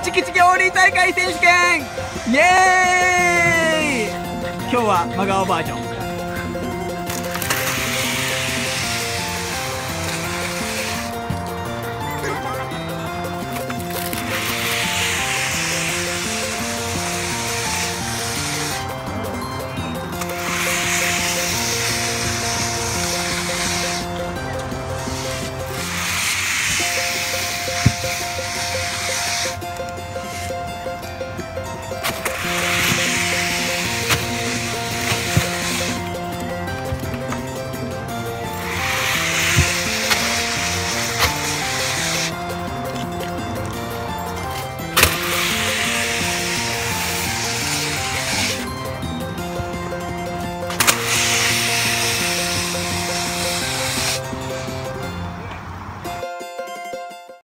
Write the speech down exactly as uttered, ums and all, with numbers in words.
チキチキオーリー大会選手権イエーイ。今日は真顔バージョン。